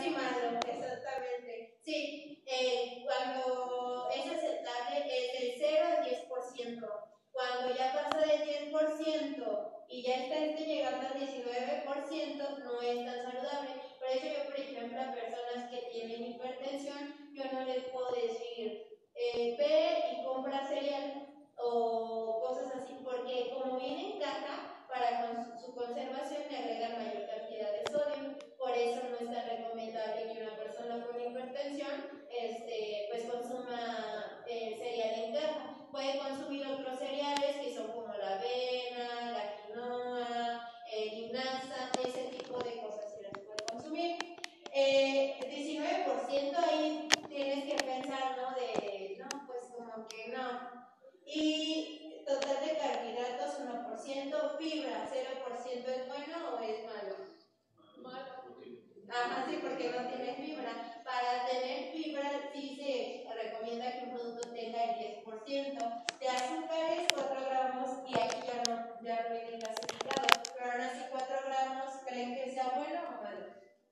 y malo, exactamente. Sí, cuando es aceptable es del 0 al 10%. Cuando ya pasa del 10% y ya está llegando al 19%, no es tan saludable. Por eso yo, por ejemplo, a personas que tienen hipertensión, yo no les puedo decir, ve y compra cereal o cosas así, porque como viene en caja, para su conservación le agregan mayor cantidad de sodio. Por eso no es tan recomendable que una persona con hipertensión pues consuma cereal en caja. Puede consumir otros cereales que son como la avena, la quinoa, linaza, ese tipo de cosas se las puede consumir. 19% ahí tienes que pensar, ¿no? No, pues como que no. Y total de carbohidratos 1%, fibra 0%, ¿es bueno o es malo? Malo. Ajá, sí, porque no tiene fibra. Para tener fibra sí se recomienda que un producto tenga el 10%. De azúcares 4 gramos, y aquí ya no viene clasificado, pero aún así 4 gramos, ¿creen que sea bueno o malo?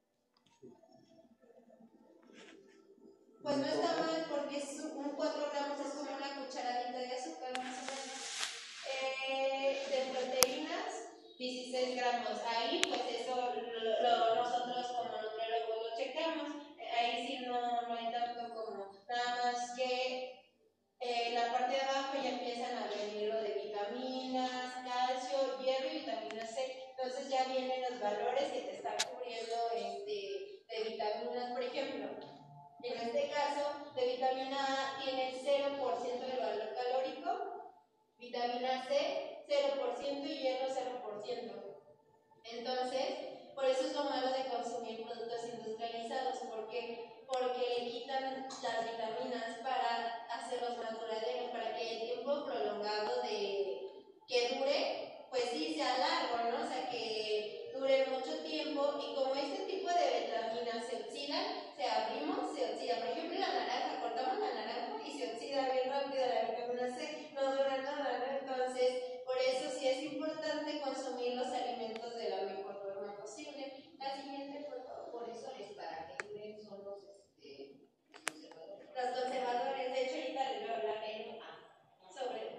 Pues no está mal, porque un 4 gramos es como una cucharadita de azúcar, más o menos. De proteínas, 16 gramos. Ahí, pues eso nosotros como nutriólogos lo checamos. Ahí sí no hay tanto como, nada más que la parte de abajo ya empiezan a venir lo de vitaminas, calcio, hierro y vitamina C. Entonces ya vienen los valores que te están cubriendo de vitaminas. Por ejemplo, en este caso, de vitamina A tiene el 0% de valor calórico, vitamina C 0% y hierro 0%. Entonces, por eso es lo malo de consumir productos industrializados. ¿Por qué? Porque le quitan las vitaminas para hacerlos más duraderos, para que el tiempo prolongado que dure, pues sí sea largo, ¿no? O sea, que dure mucho tiempo. Y como este tipo de vitaminas se oxidan, se abrimos, se oxida. Por ejemplo, la naranja, cortamos la naranja y se oxida bien rápido la vitamina C, no dura nada, ¿no? Entonces, por eso sí es importante consumir los alimentos de la mejor forma posible. La siguiente, por favor, por eso es para que duren son los conservadores. De hecho, ahorita les voy a hablar sobre.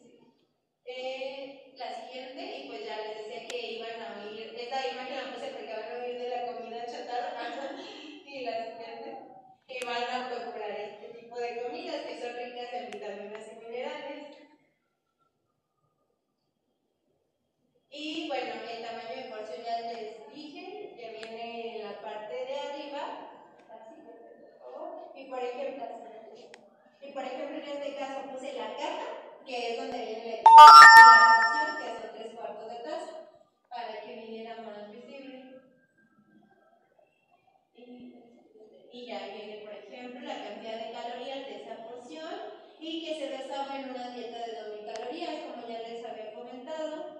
La siguiente, y pues ya les decía que iban a oír, esta imagen la puse porque van a oír de la comida chatarra. Y la siguiente, que van a procurar este tipo de comidas que son ricas en vitaminas y minerales. Y bueno, el tamaño de porción ya les dije, que viene en la parte de arriba, así, por favor. Y por ejemplo, en este caso puse la caja, que es donde viene la porción, que son 3/4 de taza, para que viniera más visible. Y ya viene, por ejemplo, la cantidad de calorías de esa porción y que se basaba en una dieta de 2000 calorías, como ya les había comentado.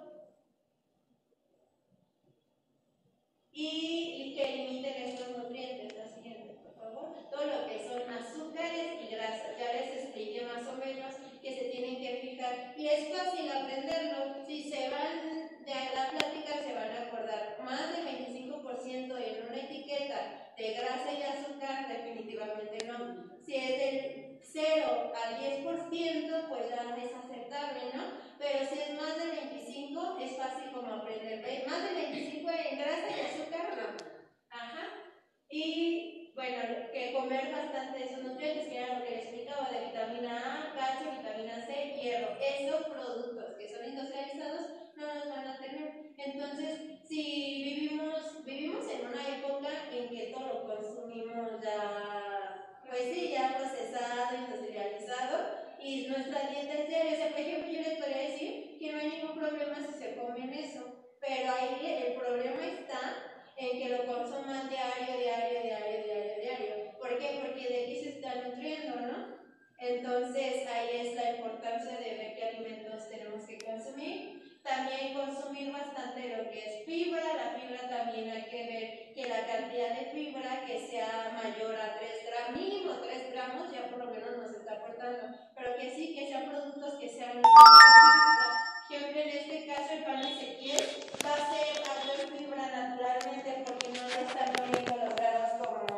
Y que limiten estos nutrientes. La siguiente, por favor. Todo lo que son azúcares y grasas. Ya les expliqué más o menos que se tienen que fijar. Y es fácil aprenderlo. Si se van de la plática, se van a acordar. Más del 25% en una etiqueta de grasa y azúcar, definitivamente no. Si es del 0 al 10%, pues ya es aceptable, ¿no? Pero si es más del 25, es fácil como aprender. ¿Ves? Más del 25 en grasa y azúcar, no. Ajá. Y bueno, que comer bastante de esos nutrientes, que era lo que les explicaba, de vitamina A, calcio, vitamina C, hierro. Esos productos que son industrializados no los van a tener. Entonces, si vivimos en una época en que todo lo consumimos ya, pues sí, ya procesado, industrializado, y nuestra dieta es diaria. O sea, por ejemplo, yo les podría decir que no hay ningún problema si se comen eso, pero ahí el problema está en que lo consuman diario. ¿Por qué? Porque de aquí se está nutriendo, ¿no? Entonces, ahí es la importancia de ver qué alimentos tenemos que consumir. También consumir bastante lo que es fibra. La fibra también hay que ver que la cantidad de fibra que sea mayor a 3 gramos, mínimo 3 gramos, ya por lo menos nos está aportando, pero que sí, que sean productos que sean fibra. Por ejemplo, en este caso el pan Ezequiel va a ser alto en fibra naturalmente porque no le están poniendo los grados como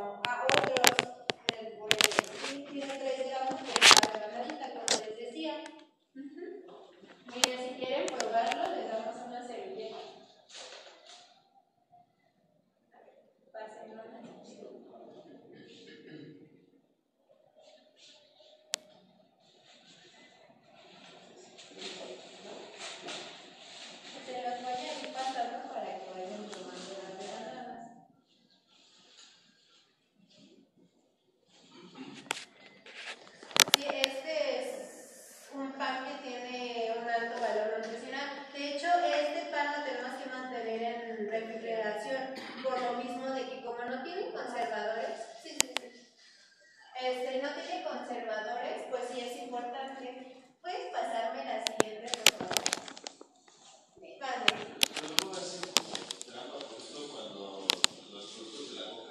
refrigeración, por lo mismo de que como no tienen conservadores, no tiene conservadores, pues sí es importante. ¿Puedes pasarme la siguiente, por favor? Vale. Cuando los productos de la coca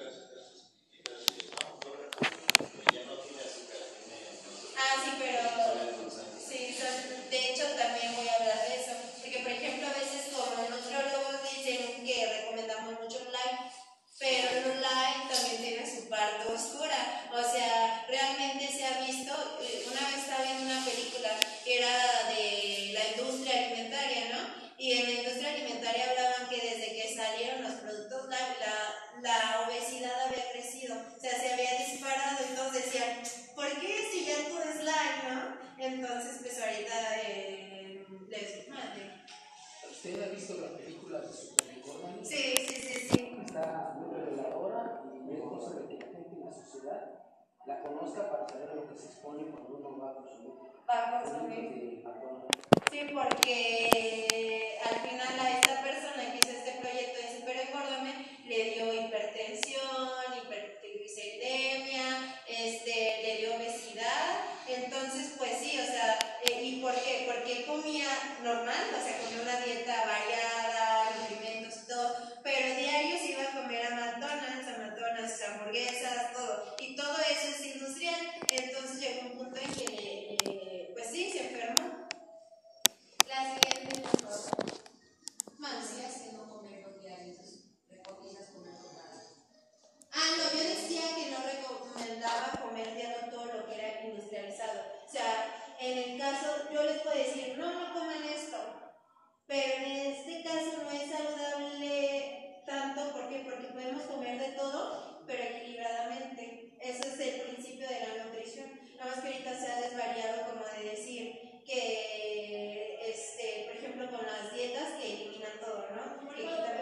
ya no tiene azúcar, sí, pero sí, de hecho también voy a hablar de eso, porque por ejemplo a veces como nutriólogos dicen que recomendamos mucho un light, pero el light también tiene su parte oscura, o sea, realmente se ha visto, una vez estaba viendo una película que era de la industria alimentaria, ¿no? Y en la industria alimentaria hablaban que desde que salieron los productos light, la obesidad había crecido, o sea, se había disparado, entonces decían, ¿por qué si ya todo es light, no? Entonces, pues ahorita les mande. ¿Usted ha visto la película de Superman? Sí. Está muy reveladora y es cosa de que la gente en la sociedad la conozca para saber a lo que se expone cuando uno va a consumir. Sí, porque al final a esta persona que hizo este proyecto de Super Engórdame le dio hipertensión, hipertriglicemia, le dio obesidad. Entonces, pues sí, o sea, ¿y por qué? Porque comía normal, o sea, comía una dieta variada, alimentos y todo, pero diario se iba a comer a McDonald's, hamburguesas, todo, y todo eso es industrial. Entonces llegó un punto en que, pues sí, se enfermó. La siguiente, por favor. Decías que no comer los diarios, recomiendas comer nada. No, yo decía que no recomendaba comer diario todo lo que era industrializado. O sea, en el caso, yo les puedo decir, no coman esto, pero en este caso no es saludable tanto, ¿por qué? Porque podemos comer de todo, pero equilibradamente. Ese es el principio de la nutrición. Nada más que ahorita se ha desvariado como de decir que, por ejemplo, con las dietas que eliminan todo, ¿no? Que quitan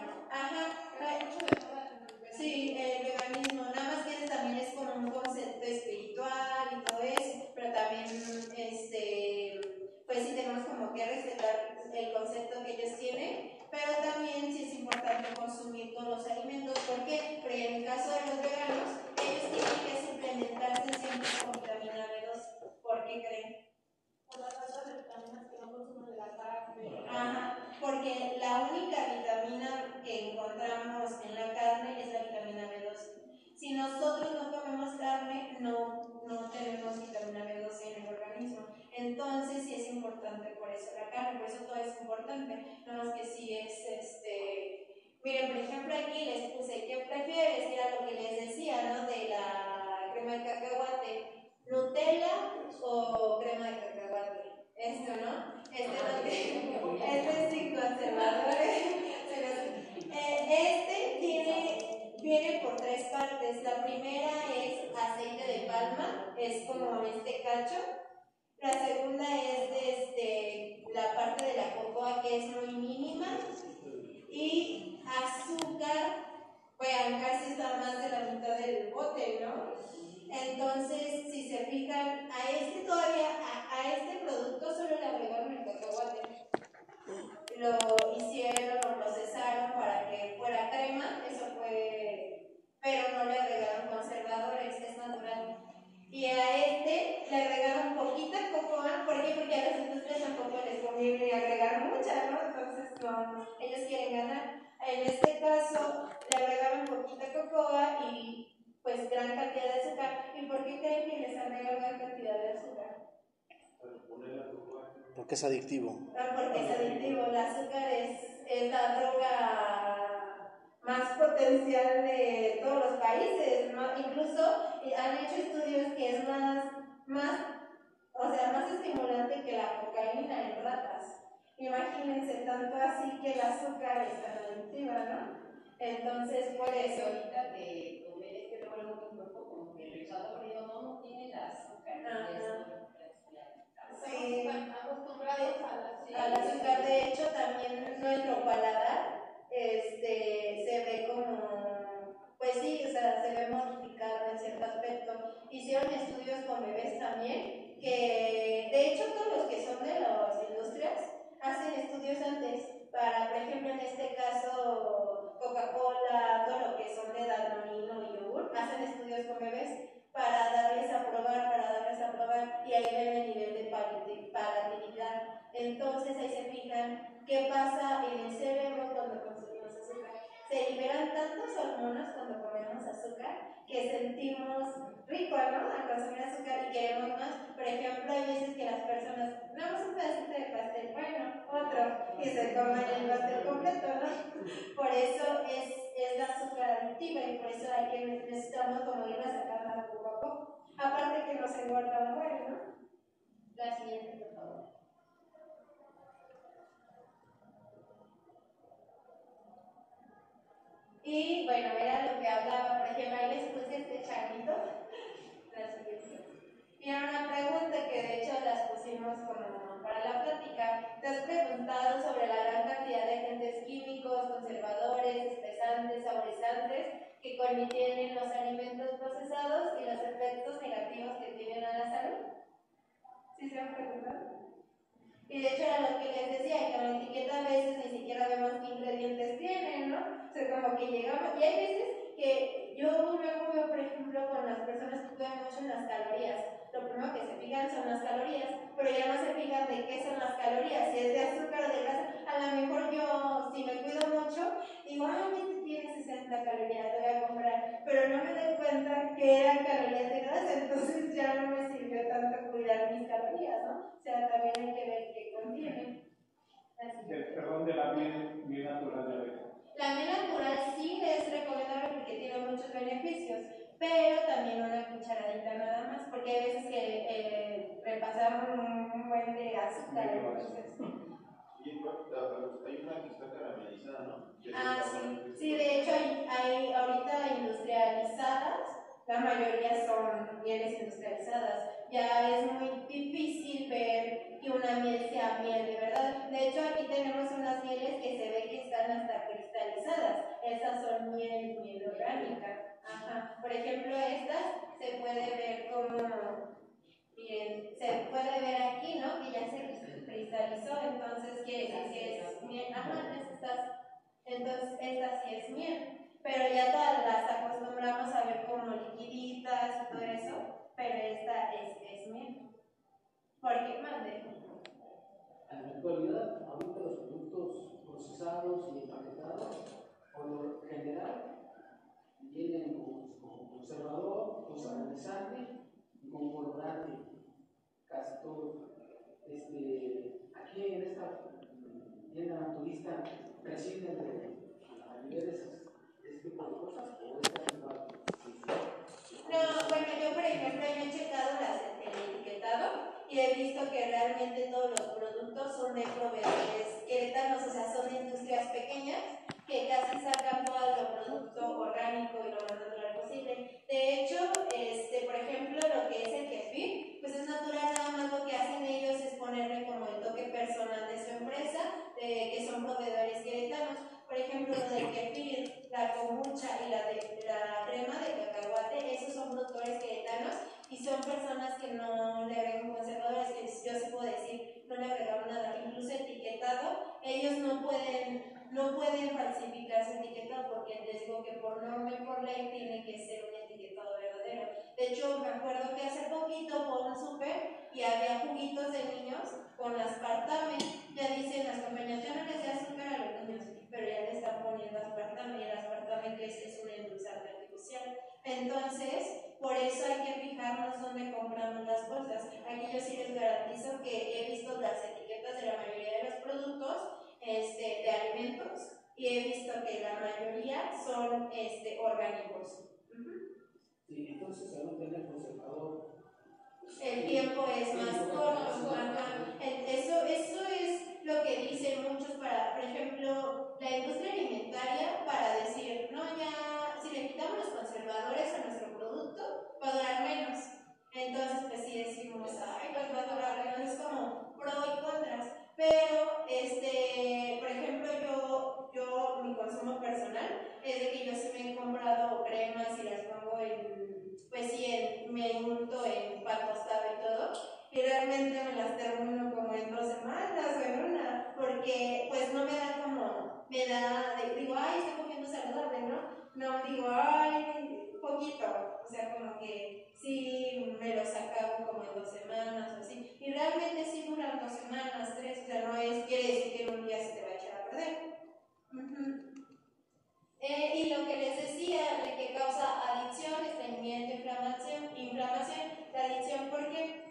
sí, el veganismo, nada más que también es como un concepto espiritual y todo eso, pero también, pues sí tenemos como que respetar el concepto que ellos tienen, pero también sí es importante consumir todos los alimentos. ¿Por qué? Porque en el caso de los veganos, ellos tienen que suplementarse siempre con vitamina B2. ¿Por qué creen? Por las otras vitaminas que no consumen de la carne. Porque la única vitamina que encontramos en la carne es la vitamina B2. Si nosotros no comemos carne, no tenemos vitamina B2 en el organismo. Entonces sí es importante por eso la carne, por eso todo es importante. Nada más que sí es Miren, por ejemplo, aquí les puse, ¿qué prefieres? Era lo que les decía, ¿no? De la crema de cacahuate. ¿Nutella o crema de cacahuate? Esto, ¿no? Este es sin conservadores. Viene por tres partes. La primera es aceite de palma, es como este cacho. La segunda es la parte de la cocoa, que es muy mínima. Y azúcar, bueno, casi está más de la mitad del bote, ¿no? Entonces, si se fijan, a este producto solo le agregaron el cacahuate. Lo hicieron, lo procesaron para que fuera crema, eso fue, pero no le agregaron conservadores, es natural. Y a le agregaron poquita cocoa, ¿por qué? Porque a las industrias tampoco les conviene agregar mucha, ¿no? Entonces, no, ellos quieren ganar. En este caso, le agregaron poquita cocoa y pues gran cantidad de azúcar. ¿Y por qué creen que les agregan gran cantidad de azúcar? Porque es adictivo. Porque es adictivo. El azúcar es la droga más potencial de todos los países, ¿no? Incluso han hecho estudios que es más estimulante que la cocaína en ratas. Imagínense, tanto así que el azúcar es tan adictiva, ¿no? Entonces, por eso. Ahorita de comer luego tu cuerpo como que el frío no tiene el azúcar. Sí, acostumbrados al azúcar. De hecho, también nuestro paladar se ve como, pues sí, o sea, se ve modificado en cierto aspecto. Hicieron estudios con bebés también, que de hecho todos los que son de las industrias hacen estudios antes para, por ejemplo, en este caso, se liberan tantas hormonas cuando comemos azúcar que sentimos rico, ¿no? Al consumir azúcar y queremos más. Por ejemplo, hay veces que las personas, damos un pedacito de pastel, bueno, otro, y se comen el pastel completo, ¿no? Por eso es la azúcar adictiva y por eso necesitamos como irla sacando poco a poco. Aparte que nos engorda un buen, ¿no? La siguiente, por favor. Y bueno, era lo que hablaba, por ejemplo, ahí les puse este chanito. La siguiente. Y era una pregunta que de hecho las pusimos como para la plática. ¿Te has preguntado sobre la gran cantidad de agentes químicos, conservadores, espesantes, saborizantes que contienen los alimentos procesados y los efectos negativos que tienen a la salud? ¿Sí se han preguntado? Y de hecho era lo que les decía, que en la etiqueta a veces ni siquiera vemos qué ingredientes tienen, ¿no? O sea, como que llegamos, y hay veces que yo luego veo, por ejemplo, con las personas que cuidan mucho en las calorías, lo primero que se fijan son las calorías, pero ya no se fijan de qué son las calorías, si es de azúcar o de grasa. A lo mejor yo, si me cuido mucho, digo, este tiene 60 calorías, voy a comprar, pero no me doy cuenta que eran calorías de grasa, entonces ya no me sirvió tanto cuidar mis calorías, ¿no? O sea, también hay que ver qué contiene. Perdón, de la miel natural de abeja. La miel natural sí es recomendable porque tiene muchos beneficios, pero también una cucharadita nada más, porque hay veces que repasamos un buen de azúcar, entonces. Y hay una que está caramelizada, ¿no? Sí. Sí, de hecho hay ahorita industrializadas, la mayoría son mieles industrializadas. Ya es muy difícil ver que una miel sea miel de verdad. De hecho, aquí tenemos unas mieles que se ve que están hasta cristalizadas. Estas son miel orgánica. Ajá. Por ejemplo, estas se puede ver como, miren, se puede ver aquí, ¿no? Que ya se cristalizó, entonces quiere decir que es miel. Ajá, entonces esta sí es miel. Pero ya todas las acostumbramos a ver como liquiditas y todo eso, pero esta es miel. ¿Por qué mande? En la actualidad, ahorita los productos procesados y empaquetados, por lo general, vienen con conservador, con saborizante y con colorante, casi todos. Aquí en esta tienda naturista reciben a niveles de este tipo de cosas o estas igual. No, bueno, yo por ejemplo he checado el etiquetado y he visto que realmente todos los productos son de proveedores queretanos, o sea, son de industrias pequeñas que casi sacan todo el producto orgánico y lo más natural posible. De hecho, por ejemplo, lo que es el kefir, pues es natural, nada más lo que hacen ellos es ponerle como el toque personal de su empresa, que son proveedores queretanos. Por ejemplo, lo del kefir, la kombucha y la crema de cacahuate, esos son productores queretanos y son personas que no le agregan conservadores, que yo sí puedo decir, no le agregaron nada, incluso etiquetado, ellos no pueden falsificar su etiquetado porque les digo que por norma y por ley tiene que ser un etiquetado verdadero. De hecho, me acuerdo que hace poquito fue un súper y había juguitos de niños con aspartame. Ya dicen las compañías, ya no les da azúcar a los niños, pero ya le están poniendo aspartame y el aspartame que es un endulzante artificial. Entonces, por eso hay que fijarnos dónde compramos las cosas. Aquí yo sí les garantizo que he visto las etiquetas de la mayoría de los productos de alimentos y he visto que la mayoría son orgánicos. Sí, entonces al no tener conservador, el tiempo es más corto. Eso es lo que dicen muchos para, por ejemplo, la industria alimentaria para decir, no, ya, si le quitamos los conservadores a nuestro producto, va a durar menos. Entonces, pues sí decimos, ay, pues va a durar menos, es como pro y contras. Pero, por ejemplo, yo mi consumo personal es de que yo sí me he comprado cremas y las pongo pues sí, me unto en pan tostado y todo, y realmente me las termino como en 2 semanas o en una, porque pues no me da como, digo, ay, estoy comiendo saludable, ¿no? No, digo, ay, poquito, o sea, como que sí me los acabo como en 2 semanas o así, y realmente sí duran 2 semanas, 3, o sea, no quiere decir que en un día se te va a echar a perder. Y lo que les decía, de que causa adicción, estreñimiento, inflamación. La adicción, ¿por qué?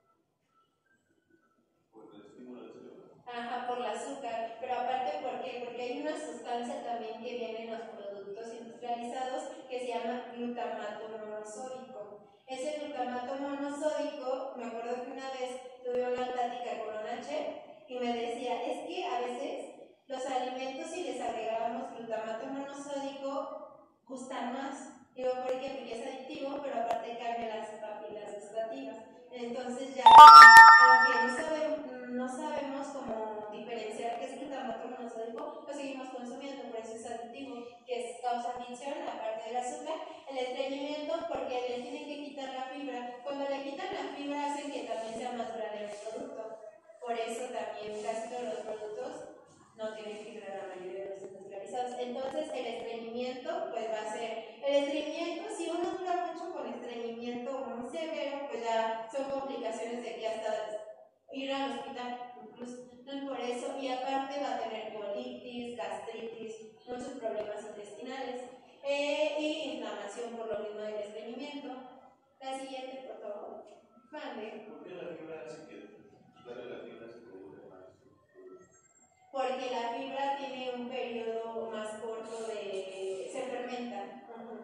Por el estímulo del cerebro. Ajá, por el azúcar, pero aparte, ¿por qué? Porque hay una sustancia también que viene en los productos industrializados que se llama glutamato monosódico. Ese glutamato monosódico, me acuerdo que una vez tuve una plática con una chef y me decía, es que a veces los alimentos, si les agregábamos glutamato monosódico, gustan más. Digo, ¿por qué? Porque es adictivo, pero aparte cambia las papilas gustativas. Entonces ya, aunque no sabemos cómo diferenciar qué es glutamato monosódico, lo seguimos consumiendo, por eso es adictivo, que causa adicción, aparte del azúcar. El estreñimiento, porque le tienen que quitar la fibra. Cuando le quitan la fibra hacen que también sea más grande el producto. Por eso también casi todos los productos no tienen fibra, la mayoría de los industrializados. Entonces el estreñimiento pues va a ser, el estreñimiento, si uno dura mucho con estreñimiento muy severo, pues ya son complicaciones de que hasta ir al hospital incluso. Entonces por eso, y aparte va a tener colitis, gastritis, muchos problemas intestinales y inflamación por lo mismo del estreñimiento. La siguiente, por favor. Mande. ¿Por qué la fibra hace que quitarle la fibra se produce más? Porque la fibra tiene un periodo más corto de... se fermenta.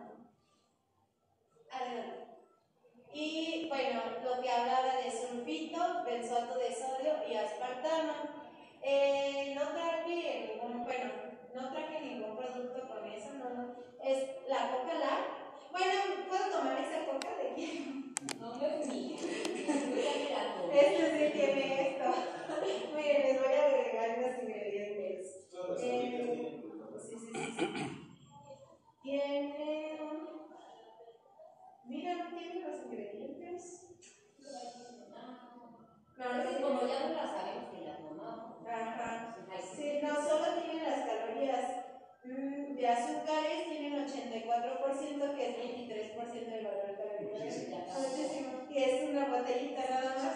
Adelante. Y bueno, lo que hablaba de sulfito, benzoato de sodio y aspartamo. No traje ningún producto con eso, no. Es la coca light. Bueno, ¿puedo tomar esa coca de quién? No me fui. Esto sí tiene esto. Miren, les voy a agregar los ingredientes. Todas las abuelitas tienen glutamato. Sí. Tiene. Mira, no tiene los ingredientes. No, es como ya no las sabemos que las tomamos. Ajá. Sí, no solo tienen las calorías. De azúcares tienen 84%, que es 23% del valor calórico. Muchísimo. Y es una botellita nada más.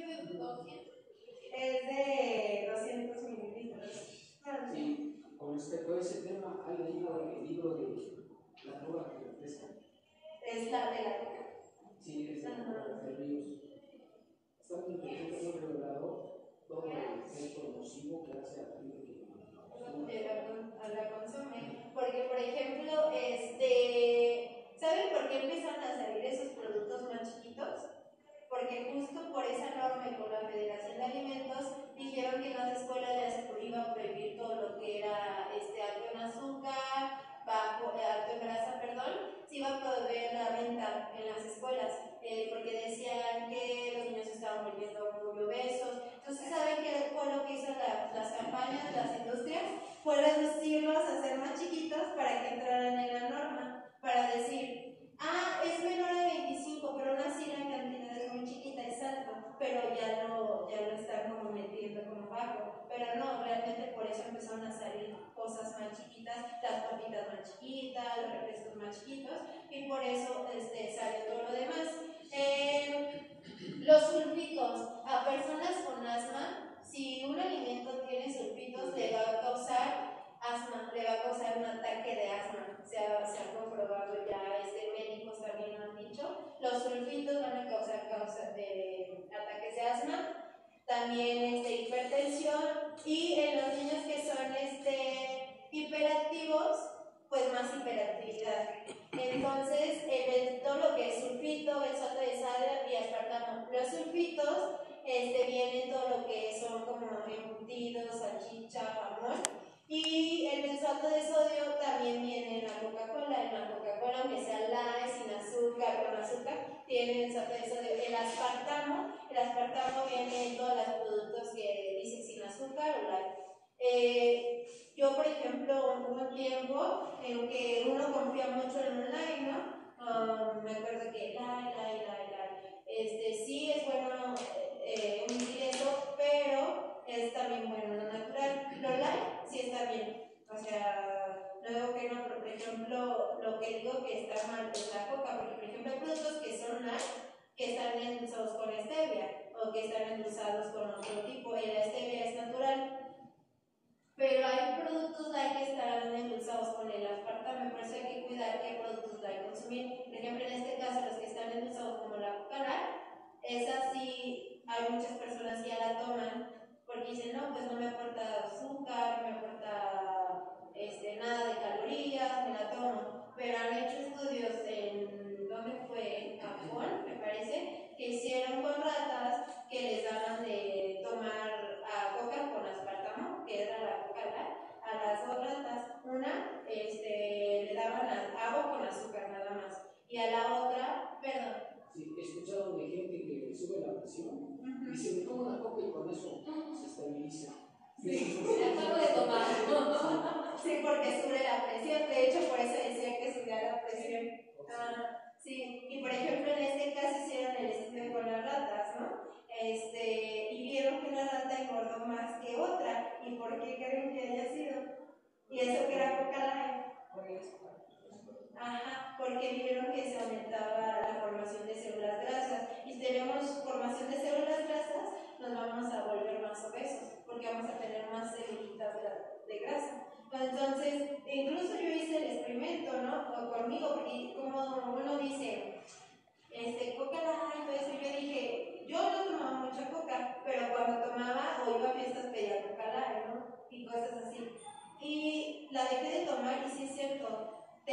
Es de 200 mililitros. Sí, con respecto a ese tema, ¿ha leído el libro de La droga que refresca? Es la de la coca. Sí, es de Ríos. Está muy interesante, muy revelador todo el efecto nocivo que hace a la gente que la consume. Porque, por ejemplo, ¿saben por qué empezaron a salir esos productos más chiquitos? Porque justo por esa norma y por la Federación de Alimentos dijeron que en las escuelas ya se iba a prohibir todo lo que era alto en azúcar, alto en grasa, se iba a prohibir la venta en las escuelas, porque decían que los niños estaban volviendo muy obesos. Entonces, ¿saben qué fue lo que hizo las campañas de las industrias? Fue reducirlos a ser más chiquitos para que entraran en la norma, para decir, es menor de 25, pero aún así la cantidad es muy chiquita, es alto, pero ya lo están como metiendo como bajo. Pero no, realmente por eso empezaron a salir cosas más chiquitas, las papitas más chiquitas, los refrescos más chiquitos, y por eso salió todo lo demás. Los sulfitos, a personas con asma, si un alimento tiene sulfitos, le va a causar asma, le va a causar un ataque de asma. Se ha comprobado ya, médicos también lo han dicho. Los sulfitos van a causar de ataques de asma, también hipertensión, y en los niños que son hiperactivos, pues más hiperactividad. Entonces, todo lo que es sulfito, benzoato de sodio y aspartamo. Los sulfitos vienen todo lo que son como embutidos, salchicha, jamón. Y el benzoato de sodio también viene en la Coca-Cola. En la Coca-Cola, aunque sea light, sin azúcar, con azúcar, tiene benzoato de sodio. El aspartamo viene en todos los productos que dicen sin azúcar o light. Yo, por ejemplo, hubo un tiempo en que uno confía mucho en un light, ¿no? Me acuerdo que light. Sí es bueno emitir eso, pero es también bueno lo natural. Lo light sí está bien. O sea, luego que no, pero por ejemplo, lo que digo que está mal es la coca, porque por ejemplo hay productos que son light, que están endulzados con stevia, o que están endulzados con otro tipo, y la stevia es natural. Pero hay productos light que están endulzados con el aspartamo, evitar qué productos va a consumir. Por ejemplo, en este caso, los que están en uso como la Coca-Cola, esa sí, hay muchas personas que ya la toman porque dicen, no, pues no me aporta azúcar, no me aporta nada de calorías, me la tomo. Pero han hecho estudios en, ¿dónde fue? En Japón, me parece, que hicieron con ratas que les daban de tomar coca con aspartamo, que era la Coca-Cola. A las dos ratas, una le daban agua con azúcar nada más, y a la otra, perdón. Sí, he escuchado de gente que le sube la presión y se le toma una coca y con eso se estabiliza. Sí, acabo de tomar. Sí, porque sube la presión. De hecho, por eso decía que subía la presión. Sí, y por ejemplo, en este caso hicieron el estudio con las ratas, ¿no? Y vieron que una rata engordó más que otra. ¿Y por qué creen que haya sido? Y eso que era Coca-Cola. Ajá, porque vieron que se aumentaba la formación de células grasas. Y si tenemos formación de células grasas, nos vamos a volver más obesos, porque vamos a tener más células de grasa. Entonces, incluso yo hice el experimento, ¿no? Conmigo, porque como uno dice, Coca-Cola y todo eso, yo dije, yo no tomaba mucha coca, pero cuando tomaba o iba a fiestas pedía Coca-Cola, ¿no? Y cosas así. Y la dejé de tomar y sí es cierto,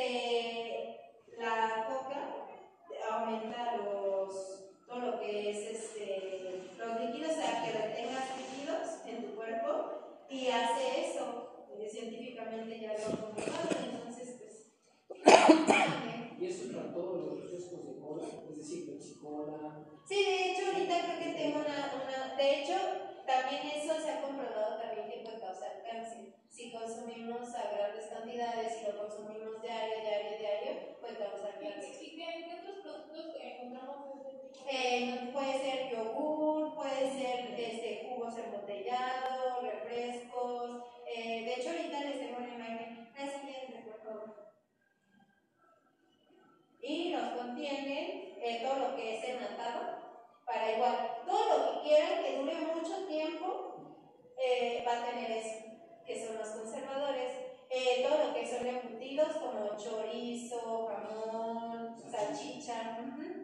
la coca aumenta todo lo que es los líquidos, o sea, que retengas líquidos en tu cuerpo, y hace eso, científicamente ya lo han comprobado. Entonces pues y eso es para todos los refrescos de cola, es decir, Pepsi-Cola. sí, de hecho ahorita creo que tengo de hecho también eso se ha comprobado también que puede causar cáncer. Si consumimos a grandes cantidades, si lo consumimos diario, puede causar cáncer. ¿Y qué otros productos encontramos? Puede ser yogur, puede ser jugos embotellados, refrescos. De hecho ahorita les tengo una imagen. La siguiente, por favor. Y nos contienen todo lo que es enlatado, para igual, todo lo que quieran que dure mucho tiempo va a tener eso, que son los conservadores. Todo lo que son embutidos como chorizo, jamón, salchicha.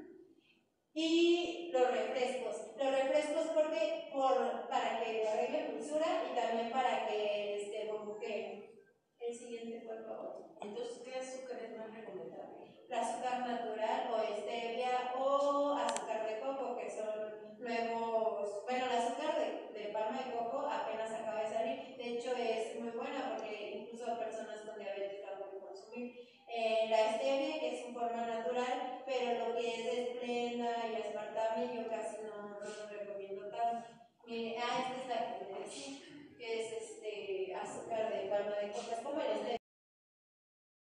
Y los refrescos porque para que le arregle dulzura y también para que burbujeen. El siguiente, por favor. Entonces, ¿qué azúcar es más recomendable? El azúcar natural o stevia o azúcar de coco, que son nuevos. Bueno, el azúcar de palma de coco apenas acaba de salir. De hecho, es muy buena porque incluso a personas con diabetes la pueden consumir. La stevia